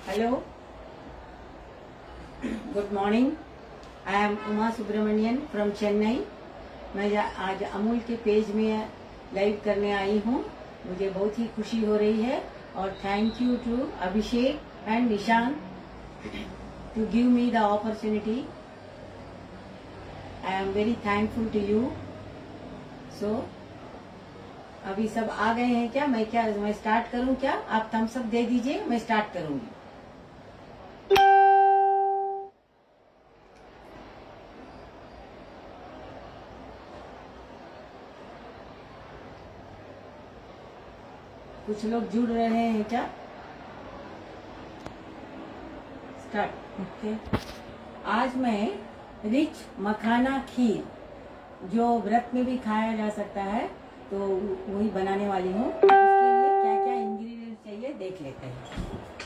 Hello, good morning. I am Uma Subramanian from Chennai. मैं आज अमूल के पेज में लाइव करने आई हूँ। मुझे बहुत ही खुशी हो रही है और thank you to Abhishek and Nishan to give me the opportunity. I am very thankful to you. So अभी सब आ गए हैं क्या? मैं स्टार्ट करूं क्या? आप थम्स अप दे दीजिए, मैं स्टार्ट करूंगी। कुछ लोग जुड़ रहे हैं क्या? स्टार्ट। ओके। आज मैं रिच मखाना खीर जो व्रत में भी खाया जा सकता है तो वही बनाने वाली हूँ। उसके लिए क्या क्या इंग्रेडिएंट्स चाहिए देख लेते हैं।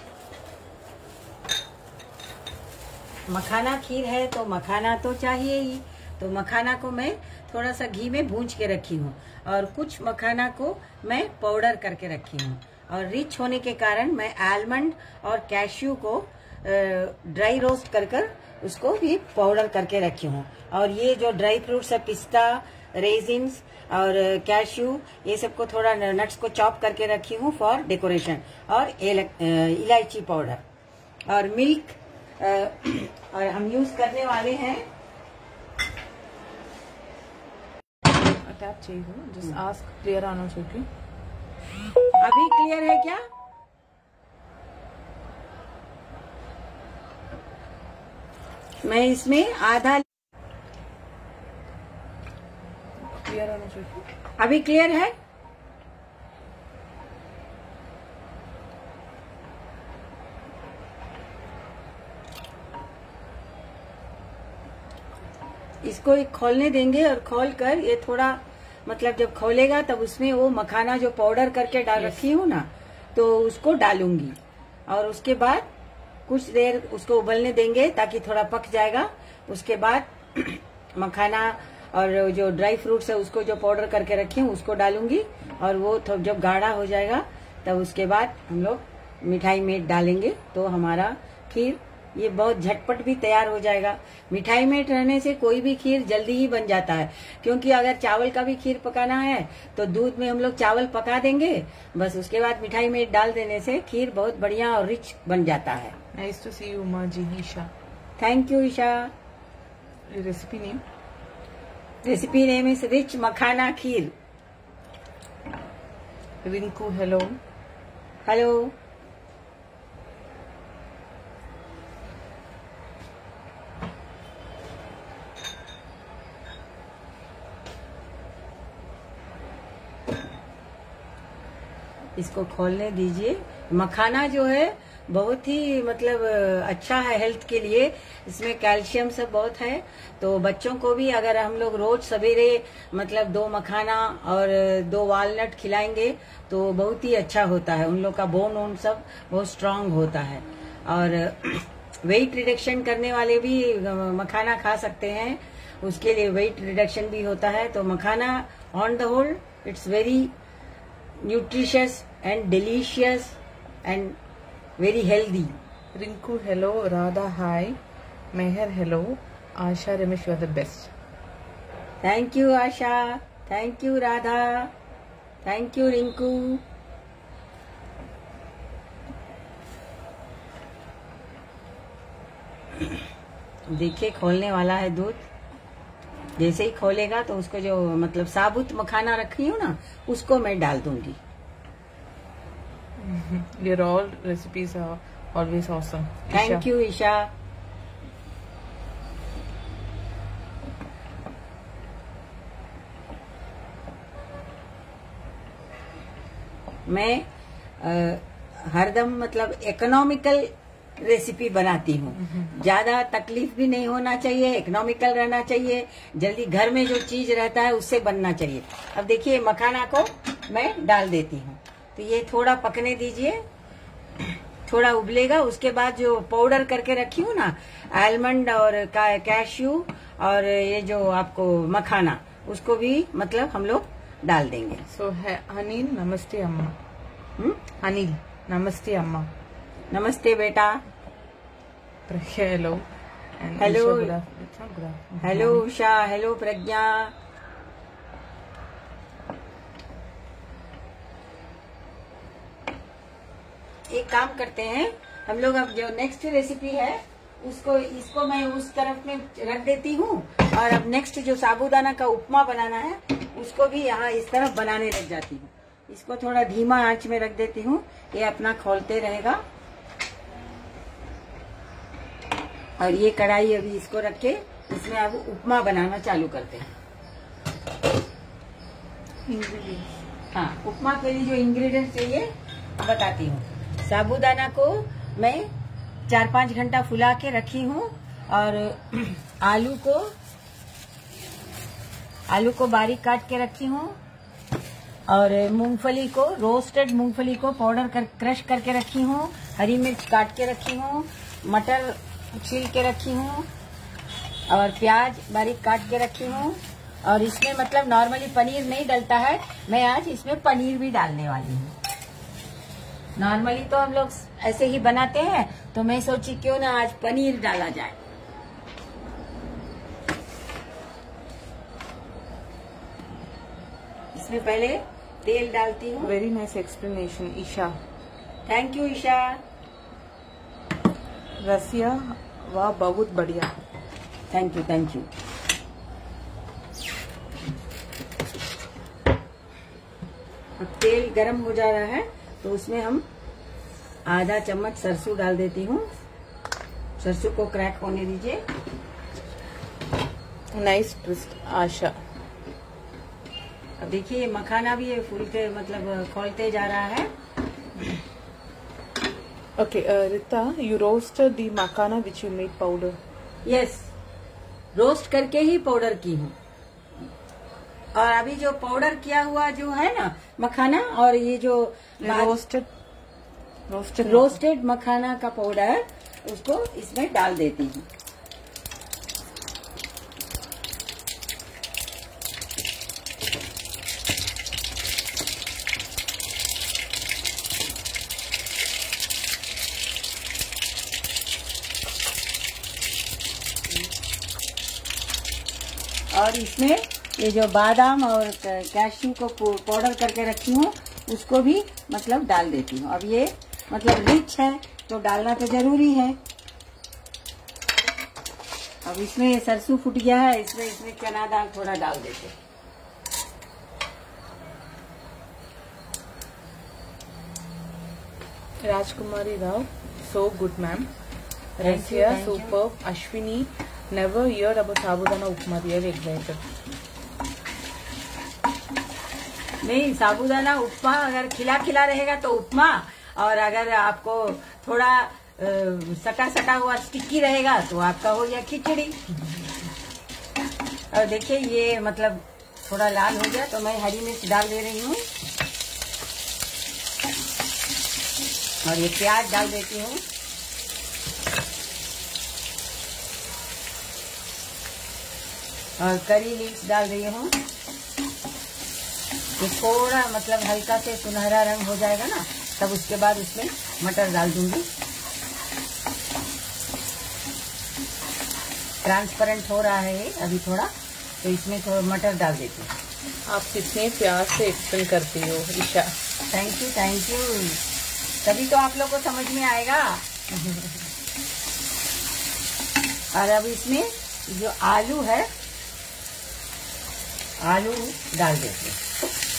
मखाना खीर है तो मखाना तो चाहिए ही, तो मखाना को मैं थोड़ा सा घी में भूंज के रखी हूँ और कुछ मखाना को मैं पाउडर करके रखी हूँ। और रिच होने के कारण मैं आलमंड और कैश्यू को ड्राई रोस्ट कर उसको भी पाउडर करके रखी हूँ। और ये जो ड्राई फ्रूट्स है, पिस्ता, रेजिन्स और कैश्यू, ये सबको थोड़ा नट्स को चॉप करके रखी हूँ फॉर डेकोरेशन। और इलायची पाउडर और मिल्क और हम यूज करने वाले हैं। अटैच चाहिए हो, जस्ट आस्क क्लियर आना चाहिए। अभी क्लियर है क्या? मैं इसमें आधा क्लियर आना चाहिए। अभी क्लियर है? इसको एक खोलने देंगे और खोल कर ये थोड़ा मतलब जब खोलेगा तब उसमें वो मखाना जो पाउडर करके डाल रखी हूँ ना, तो उसको डालूंगी। और उसके बाद कुछ देर उसको उबलने देंगे ताकि थोड़ा पक जाएगा। उसके बाद मखाना और जो ड्राई फ्रूट्स है उसको जो पाउडर करके रखी हूँ उसको डालूंगी। और वो जब गाढ़ा हो जाएगा तब उसके बाद हम लोग मिठाई में डालेंगे तो हमारा खीर ये बहुत झटपट भी तैयार हो जाएगा। मिठाई में रहने से कोई भी खीर जल्दी ही बन जाता है, क्योंकि अगर चावल का भी खीर पकाना है तो दूध में हम लोग चावल पका देंगे, बस उसके बाद मिठाई में डाल देने से खीर बहुत बढ़िया और रिच बन जाता है। Nice to see you Uma ji. Isha, thank you Isha. Recipe name? Recipe name is rich makhana kheer. Rinku, hello. Hello. इसको खोलने दीजिए। मखाना जो है बहुत ही मतलब अच्छा है हेल्थ के लिए, इसमें कैल्शियम सब बहुत है। तो बच्चों को भी अगर हम लोग रोज सवेरे मतलब 2 मखाना और 2 वालनट खिलाएंगे तो बहुत ही अच्छा होता है। उन लोग का बोन सब बहुत स्ट्रांग होता है। और वेट रिडक्शन करने वाले भी मखाना खा सकते हैं, उसके लिए वेट रिडक्शन भी होता है। तो makhana on the whole it's very nutritious and delicious and very healthy. Rinku, hello. Radha, hi. Meher, hello. Asha, Ramesh, you are the best. Thank you, Asha. Thank you, Radha. Thank you, Rinku. देखिए खोलने वाला है दूध। जैसे ही खोलेगा तो उसको जो मतलब साबुत मखाना रखी हूँ ना उसको मैं डाल दूंगी। Your all recipes are always awesome. Thank you, Isha. मैं हरदम मतलब इकोनॉमिकल रेसिपी बनाती हूँ। ज्यादा तकलीफ भी नहीं होना चाहिए, इकोनॉमिकल रहना चाहिए, जल्दी घर में जो चीज रहता है उससे बनना चाहिए। अब देखिए मखाना को मैं डाल देती हूँ, तो ये थोड़ा पकने दीजिए, थोड़ा उबलेगा। उसके बाद जो पाउडर करके रखी हूँ ना आलमंड और कैश्यू और ये जो आपको मखाना, उसको भी मतलब हम लोग डाल देंगे। सो है अनिल, नमस्ते अम्मा। अनिल, नमस्ते अम्मा। नमस्ते बेटा। Pragya, hello. And Hello. Isha, good afternoon. It's not good afternoon. Hello Usha, hello Pragya. एक काम करते हैं हम लोग, अब जो नेक्स्ट रेसिपी है इसको मैं उस तरफ में रख देती हूँ, और अब नेक्स्ट जो साबूदाना का उपमा बनाना है उसको भी यहाँ इस तरफ बनाने लग जाती हूँ। इसको थोड़ा धीमा आंच में रख देती हूँ, ये अपना खोलते रहेगा। और ये कढ़ाई अभी इसको रख के इसमें अब उपमा बनाना चालू करते हैं। हाँ, उपमा के लिए जो इंग्रेडिएंट्स चाहिए बताती हूँ। साबूदाना को मैं 4-5 घंटा फुला के रखी हूँ, और आलू को बारीक काट के रखी हूँ, और मूंगफली को, रोस्टेड मूंगफली को पाउडर क्रश करके रखी हूँ। हरी मिर्च काट के रखी हूँ, मटर छील के रखी हूँ, और प्याज बारीक काट के रखी हूँ। और इसमें मतलब नॉर्मली पनीर नहीं डलता है, मैं आज इसमें पनीर भी डालने वाली हूँ। नॉर्मली तो हम लोग ऐसे ही बनाते हैं, तो मैं सोची क्यों ना आज पनीर डाला जाए। इसमें पहले तेल डालती हूँ। Very nice explanation, Isha. Thank you Isha. Rasiya, वाह बहुत बढ़िया। Thank you, thank you. अब तेल गरम हो जा रहा है, तो उसमें हम आधा चम्मच सरसों डाल देती हूँ। सरसों को क्रैक होने दीजिए। Nice twist, Asha. अब देखिए मखाना भी ये फूलते मतलब खोलते जा रहा है। Okay, Rita, you roasted the makana which you made powder. Yes, roast करके ही पाउडर की हूँ। और अभी जो पाउडर किया हुआ जो है ना मखाना, और ये जो रोस्टेड मखाना का पाउडर, उसको इसमें डाल देती हूँ। और इसमें ये जो बादाम और कैश्यू को पाउडर करके रखी हूँ उसको भी मतलब डाल देती हूँ। अब ये मतलब रिच है तो डालना तो जरूरी है। अब इसमें सरसों फूट गया है, इसमें चना दाल थोड़ा डाल देते। राजकुमारी Rao, so good ma'am. Rasiya, superb. Ashwini, never heard about sabudana upma. Really excited. नहीं, साबूदाना उपमा अगर खिला खिला रहेगा तो उपमा, और अगर आपको थोड़ा सटा सटा हुआ स्टिकी रहेगा तो आपका हो गया खिचड़ी। और देखिए ये मतलब थोड़ा लाल हो गया तो मैं हरी मिर्च डाल दे रही हूँ, और ये प्याज डाल देती हूँ। और करी लीव्स डाल रही हूँ। ये थोड़ा मतलब हल्का से सुनहरा रंग हो जाएगा ना, तब उसके बाद उसमें मटर डाल दूंगी। ट्रांसपेरेंट हो रहा है ये अभी थोड़ा, तो इसमें थोड़ा मटर डाल देती हूँ। आप कितने प्यार से एक्सप्लेन करती हो Isha. Thank you, thank you. तभी तो आप लोग को समझ में आएगा। और अब इसमें जो आलू है, आलू डाल देते हैं।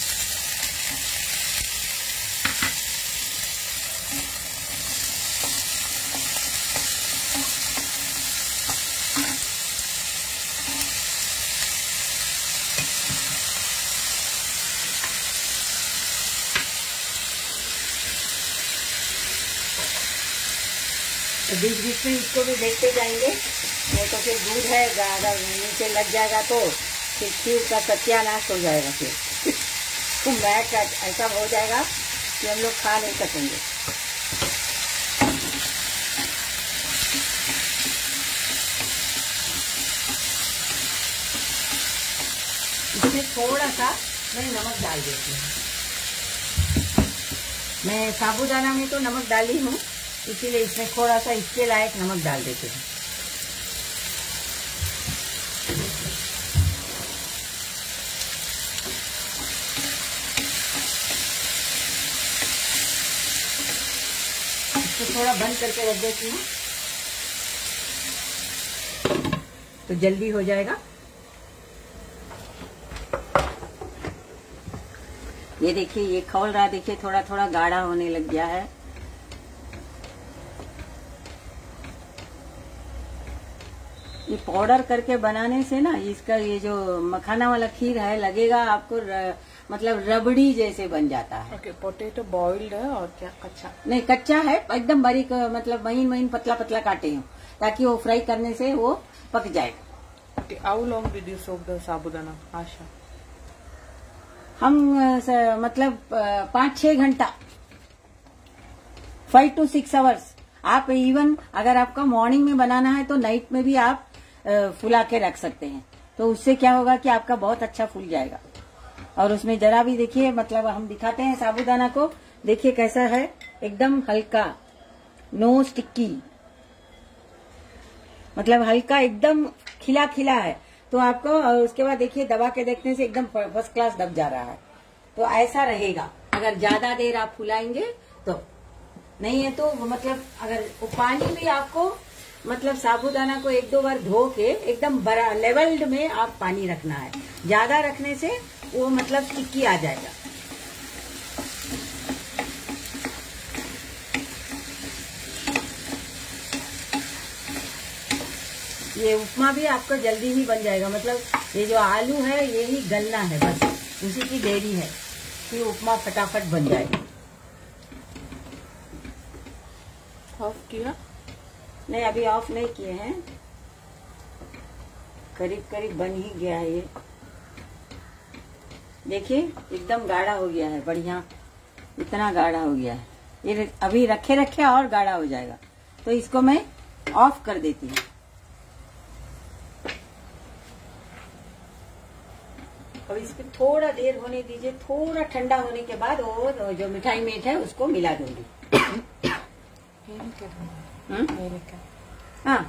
बीच बीच में इसको भी देखते जाएंगे, नहीं तो फिर दूध है अगर नीचे लग जाएगा तो फिर खीर का सत्यानाश हो जाएगा। फिर तो मैच ऐसा हो जाएगा कि हम लोग खा नहीं सकेंगे। इसमें थोड़ा सा मैं नमक डाल देती हूँ। मैं साबूदाना में तो नमक डाली हूँ, इसीलिए इसमें थोड़ा सा इसके लायक नमक डाल देते हैं। इसको थोड़ा बंद करके रख देती हूँ तो जल्दी हो जाएगा। ये देखिए, ये खौल रहा, देखिए थोड़ा थोड़ा गाढ़ा होने लग गया है। ये पाउडर करके बनाने से ना इसका ये जो मखाना वाला खीर है लगेगा आपको मतलब रबड़ी जैसे बन जाता है। ओके, पोटैटो बॉइल्ड है और क्या कच्चा? नहीं, कच्चा है, एकदम बारीक, मतलब महीन महीन पतला पतला काटे हूँ ताकि वो फ्राई करने से वो पक जाएगा। Okay, how long did you soak the sabudana? Asha, हम मतलब 5-6 घंटा, 5 to 6 आवर्स। आप इवन अगर आपका मॉर्निंग में बनाना है तो नाइट में भी आप फुला के रख सकते हैं, तो उससे क्या होगा कि आपका बहुत अच्छा फूल जाएगा। और उसमें जरा भी देखिए, मतलब हम दिखाते हैं साबूदाना को, देखिए कैसा है, एकदम हल्का, नो स्टिक्की, मतलब हल्का एकदम खिला खिला है। तो आपको, और उसके बाद देखिए दबा के देखने से एकदम फर्स्ट क्लास दब जा रहा है। तो ऐसा रहेगा अगर ज्यादा देर आप फुलाएंगे तो। नहीं है तो मतलब अगर पानी भी आपको, मतलब साबूदाना को 1-2 बार धो के एकदम बड़ा लेवल्ड में आप पानी रखना है। ज्यादा रखने से वो मतलब स्टिक्की आ जाएगा। ये उपमा भी आपको जल्दी ही बन जाएगा, मतलब ये जो आलू है ये ही गलना है, बस उसी की देरी है कि उपमा फटाफट बन जाएगा। ऑफ किया? नहीं, अभी ऑफ नहीं किए हैं, करीब करीब बन ही गया है ये। देखिए एकदम गाढ़ा हो गया है, बढ़िया, इतना गाढ़ा हो गया है ये। अभी रखे रखे और गाढ़ा हो जाएगा, तो इसको मैं ऑफ कर देती हूँ। अब इसको थोड़ा देर होने दीजिए, थोड़ा ठंडा होने के बाद वो जो मिठाई मेट है उसको मिला दूंगी। हाँ,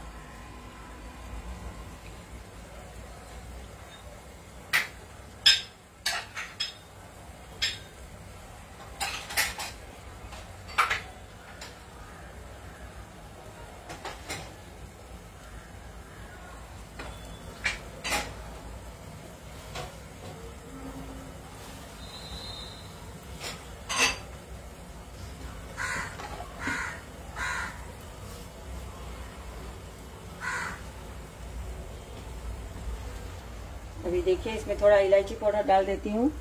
अभी देखिए इसमें थोड़ा इलायची पाउडर डाल देती हूँ।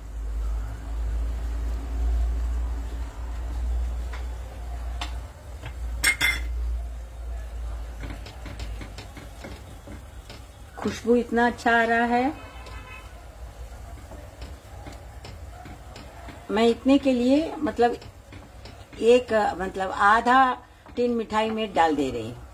खुशबू इतना अच्छा आ रहा है। मैं इतने के लिए मतलब आधा टिन मिठाई में डाल दे रही हूँ।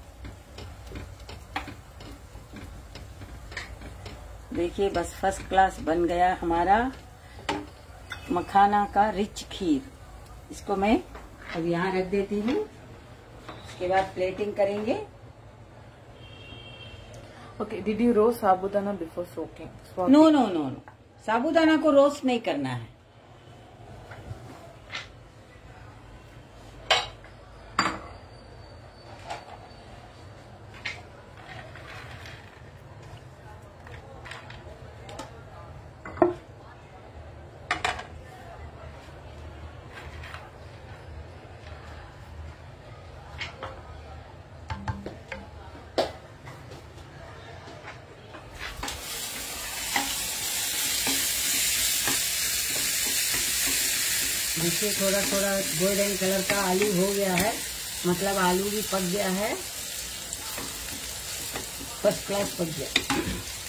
देखिए बस फर्स्ट क्लास बन गया हमारा मखाना का रिच खीर। इसको मैं अब यहाँ रख देती हूँ, उसके बाद प्लेटिंग करेंगे। Okay, did you roast sabudana before soaking? No no no no, sabudana को रोस्ट नहीं करना है। देखिए थोड़ा थोड़ा गोल्डन कलर का आलू हो गया है, मतलब आलू भी पक गया है, फर्स्ट क्लास पक गया।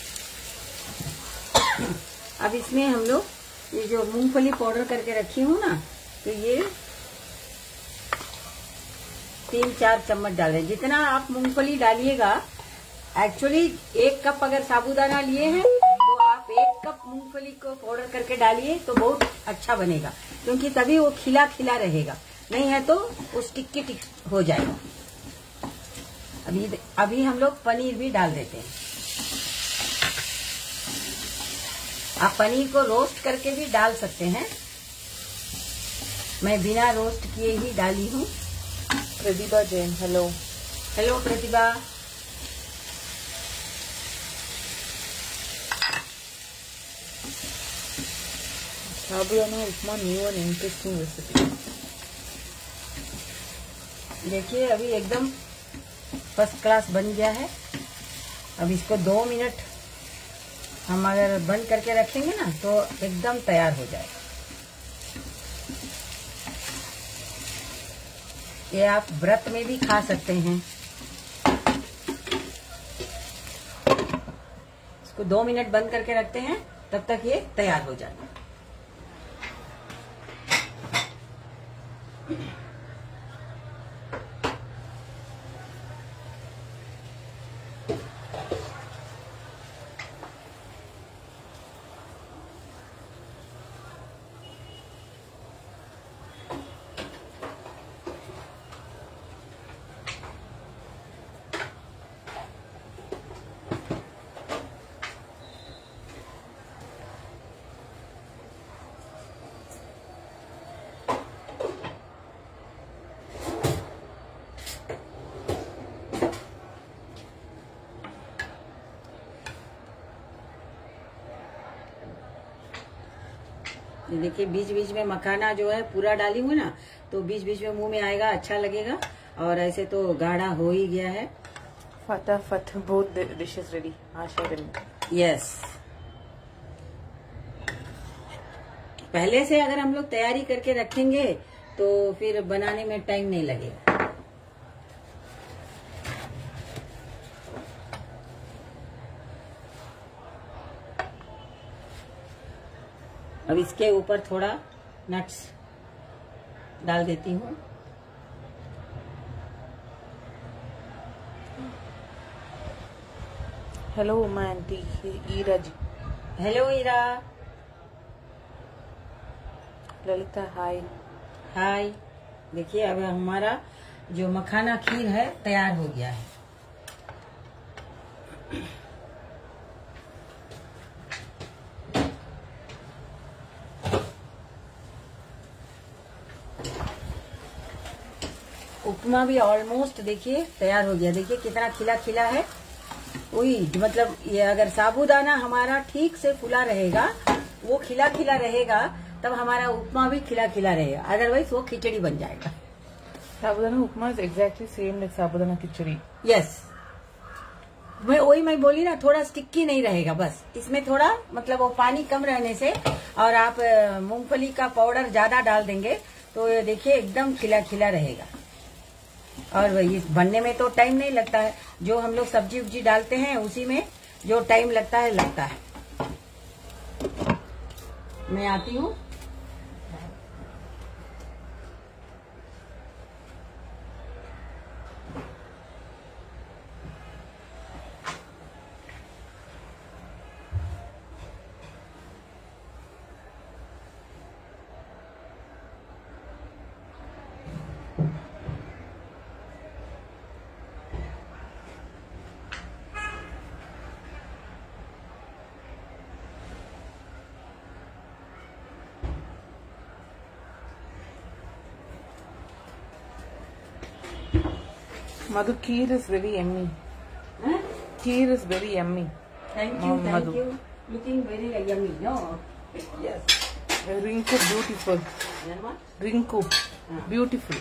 अब इसमें हम लोग ये जो मूंगफली पाउडर करके रखी हूँ ना, तो ये 3-4 चम्मच डाल रहे हैं। जितना आप मूंगफली डालिएगा, एक्चुअली 1 कप अगर साबूदाना लिए हैं तो आप 1 कप मूंगफली को पाउडर करके डालिए तो बहुत अच्छा बनेगा, क्योंकि तभी वो खिला खिला रहेगा। नहीं है तो वो स्टिकी हो जाएगा। अभी हम लोग पनीर भी डाल देते हैं। आप पनीर को रोस्ट करके भी डाल सकते हैं, मैं बिना रोस्ट किए ही डाली हूँ। Pratibha Jain, hello. Hello Pratibha. Sabudana upma new and interesting recipe. देखिए अभी एकदम फर्स्ट क्लास बन गया है। अब इसको 2 मिनट हम अगर बंद करके रखेंगे ना तो एकदम तैयार हो जाएगा। ये आप व्रत में भी खा सकते हैं। इसको 2 मिनट बंद करके रखते हैं, तब तक ये तैयार हो जाएगा। देखिए बीच बीच में मखाना जो है पूरा डाली हूँ ना, तो बीच बीच में मुंह में आएगा, अच्छा लगेगा। और ऐसे तो गाढ़ा हो ही गया है। फटाफट बोथ डिशेस रेडी। आशा दिन। यस, पहले से अगर हम लोग तैयारी करके रखेंगे तो फिर बनाने में टाइम नहीं लगेगा। अब इसके ऊपर थोड़ा नट्स डाल देती हूँ। Hello Uma aunty, Ira ji. Hello Ira. Lalita hi. Hi. देखिए अब हमारा जो मखाना खीर है तैयार हो गया है। उपमा भी ऑलमोस्ट देखिए तैयार हो गया। देखिए कितना खिला खिला है। वही मतलब ये अगर साबूदाना हमारा ठीक से फुला रहेगा, वो खिला खिला रहेगा, तब हमारा उपमा भी खिला खिला रहेगा। अदरवाइज वो खिचड़ी बन जाएगा। Sabudana upma is exactly same like sabudana khichdi. Yes, मैं बोली ना, थोड़ा स्टिक्की नहीं रहेगा। बस इसमें थोड़ा मतलब वो पानी कम रहने से, और आप मूंगफली का पाउडर ज्यादा डाल देंगे तो ये देखिए एकदम खिला खिला रहेगा। और वही बनने में तो टाइम नहीं लगता है। जो हम लोग सब्जी उब्जी डालते हैं उसी में जो टाइम लगता है। मैं आती हूँ। Madhu, kheer is very yummy. Huh? Kheer is very yummy. Thank you, Madhu. thank you. Looking very yummy, no? Yes. Rinku, beautiful. And what? Rinku, beautiful.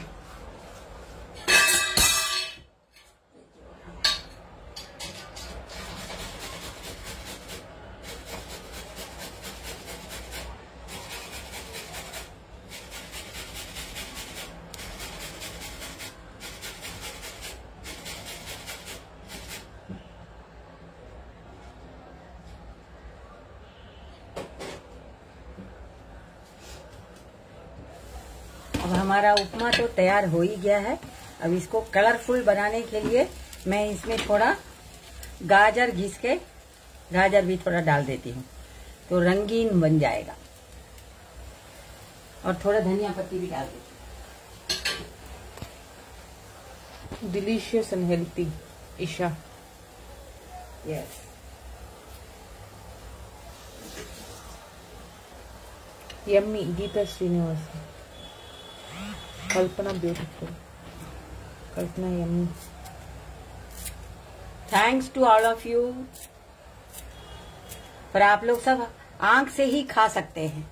अब हमारा उपमा तो तैयार हो ही गया है। अब इसको कलरफुल बनाने के लिए मैं इसमें थोड़ा गाजर घिस के, गाजर भी थोड़ा डाल देती हूँ तो रंगीन बन जाएगा। और थोड़ा धनिया पत्ती भी डाल देती हूँ। Delicious and healthy, Isha. Yes. Yummy, Geeta Srinivasan. Kalpana, beautiful. Kalpana, yummy. Thanks to all of you. पर आप लोग सब आंख से ही खा सकते हैं।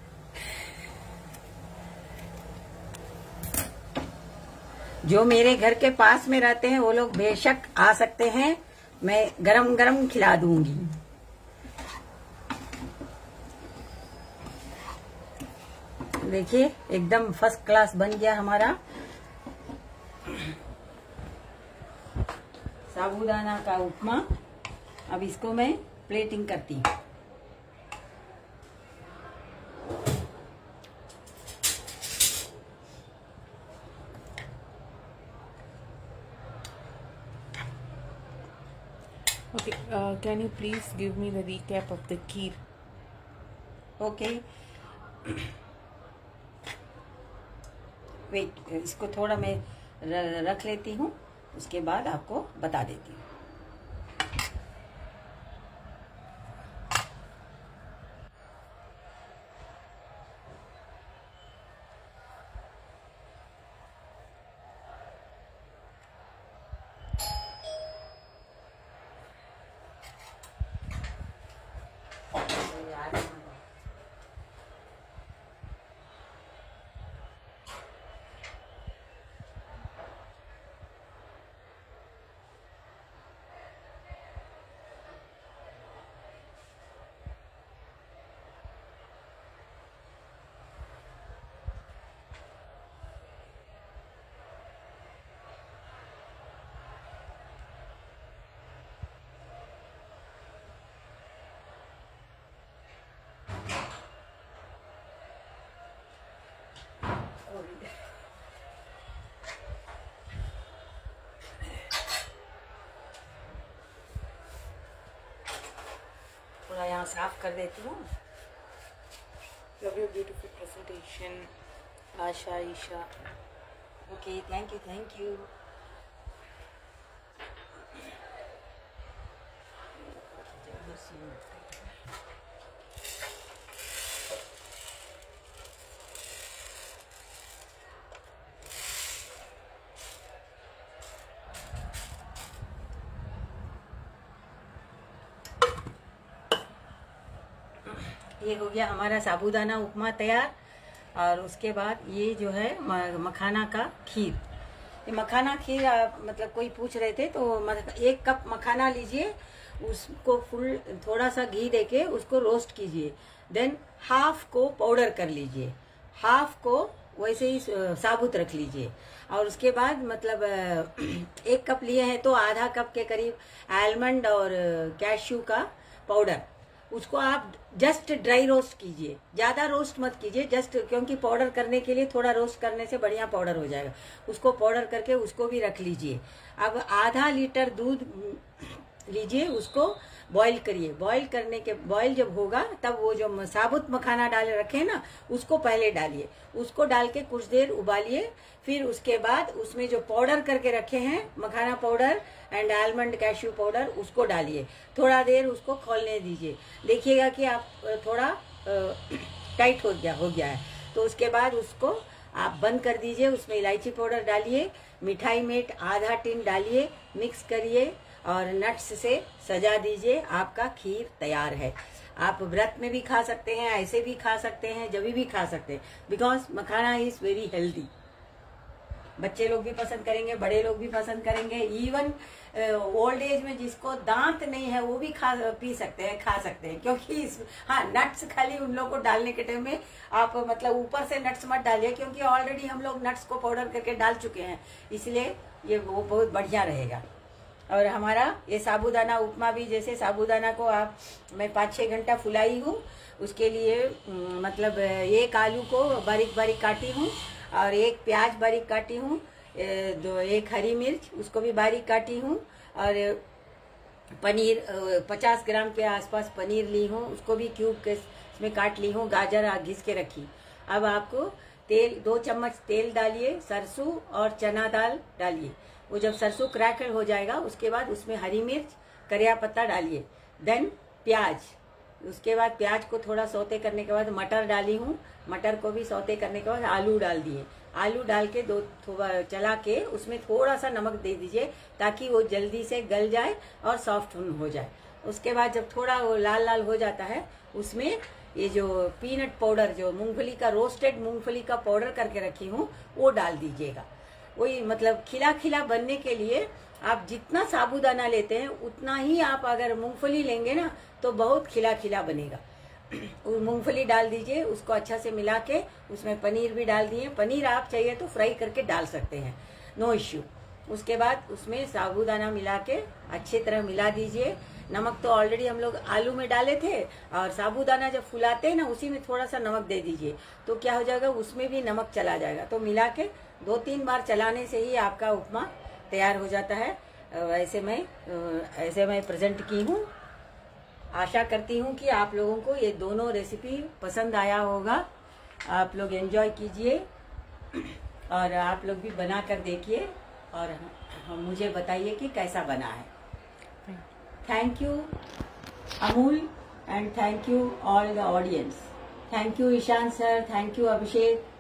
जो मेरे घर के पास में रहते हैं वो लोग बेशक आ सकते हैं, मैं गरम गरम खिला दूंगी। देखिए एकदम फर्स्ट क्लास बन गया हमारा साबूदाना का उपमा। अब इसको मैं प्लेटिंग करती हूँ। Okay, can you please give me the recap of the kheer? Okay wait, इसको थोड़ा मैं रख लेती हूँ, उसके बाद आपको बता देती हूँ। थोड़ा यहाँ साफ कर देती हूँ। Love your beautiful presentation, Asha, Isha. Okay, thank you, thank you. ये हो गया हमारा साबूदाना उपमा तैयार। और उसके बाद ये जो है मखाना का खीर। ये मखाना खीर मतलब कोई पूछ रहे थे तो 1 कप मखाना लीजिए, उसको फुल थोड़ा सा घी देके उसको रोस्ट कीजिए, देन हाफ को पाउडर कर लीजिए, हाफ को वैसे ही साबुत रख लीजिए। और उसके बाद मतलब 1 कप लिए हैं तो आधा कप के करीब आलमंड और कैश्यू का पाउडर, उसको आप जस्ट ड्राई रोस्ट कीजिए, ज्यादा रोस्ट मत कीजिए, जस्ट क्योंकि पाउडर करने के लिए थोड़ा रोस्ट करने से बढ़िया पाउडर हो जाएगा। उसको पाउडर करके उसको भी रख लीजिए। अब आधा लीटर दूध लीजिए, उसको बॉईल करिए। बॉईल जब होगा तब वो जो साबुत मखाना डाले रखे ना उसको पहले डालिए, उसको डाल के कुछ देर उबालिए। फिर उसके बाद उसमें जो पाउडर करके रखे हैं makhana powder and almond cashew powder उसको डालिए, थोड़ा देर उसको खौलने दीजिए। देखिएगा कि आप थोड़ा टाइट हो गया है तो उसके बाद उसको आप बंद कर दीजिए। उसमें इलायची पाउडर डालिए, मिठाई मेट आधा टिन डालिए, मिक्स करिए और नट्स से सजा दीजिए। आपका खीर तैयार है। आप व्रत में भी खा सकते हैं, ऐसे भी खा सकते हैं, जब भी खा सकते हैं, because makhana is very healthy. बच्चे लोग भी पसंद करेंगे, बड़े लोग भी पसंद करेंगे, इवन ओल्ड एज में जिसको दांत नहीं है वो भी खा सकते हैं क्योंकि हाँ नट्स खाली उन लोगों को डालने के टाइम में आप मतलब ऊपर से नट्स मत डालिए, क्योंकि ऑलरेडी हम लोग नट्स को पाउडर करके डाल चुके हैं, इसलिए ये वो बहुत बढ़िया रहेगा। और हमारा ये साबूदाना उपमा भी, जैसे साबूदाना को मैं 5-6 घंटा फुलाई हूँ, उसके लिए मतलब 1 आलू को बारीक बारीक काटी हूँ और 1 प्याज बारीक काटी हूँ, 1 हरी मिर्च उसको भी बारीक काटी हूँ, और पनीर 50 ग्राम के आसपास पनीर ली हूँ, उसको भी क्यूब के इसमें काट ली हूँ, गाजर घिस के रखी। अब आपको तेल 2 चम्मच तेल डालिए, सरसों और चना दाल डालिए। वो जब सरसों क्रैकल हो जाएगा उसके बाद उसमें हरी मिर्च, करिया पत्ता डालिए। देन प्याज, उसके बाद प्याज को थोड़ा सौते करने के बाद मटर डाली हूँ, मटर को भी सौते करने के बाद आलू डाल दिए। आलू डाल के थोड़ा चला के उसमें थोड़ा सा नमक दे दीजिए ताकि वो जल्दी से गल जाए और सॉफ्ट हो जाए। उसके बाद जब थोड़ा वो लाल लाल हो जाता है उसमें ये जो पीनट पाउडर, जो मूंगफली का रोस्टेड मूंगफली का पाउडर करके रखी हूँ वो डाल दीजिएगा। वही मतलब खिला खिला बनने के लिए आप जितना साबूदाना लेते हैं उतना ही आप अगर मूंगफली लेंगे ना तो बहुत खिला खिला बनेगा। मूंगफली डाल दीजिए, उसको अच्छा से मिला के उसमें पनीर भी डाल दिए। पनीर आप चाहिए तो फ्राई करके डाल सकते हैं, नो इश्यू। उसके बाद उसमें साबूदाना मिला के अच्छी तरह मिला दीजिए। नमक तो ऑलरेडी हम लोग आलू में डाले थे और साबूदाना जब फुलाते हैं ना उसी में थोड़ा सा नमक दे दीजिए तो क्या हो जाएगा, उसमें भी नमक चला जाएगा। तो मिला के 2-3 बार चलाने से ही आपका उपमा तैयार हो जाता है। ऐसे मैं प्रेजेंट की हूँ। आशा करती हूँ कि आप लोगों को ये दोनों रेसिपी पसंद आया होगा। आप लोग एंजॉय कीजिए और आप लोग भी बना कर देखिए और मुझे बताइए कि कैसा बना है। Thank you Amul and thank you all the audience. Thank you Ishan sir, thank you Abhishek.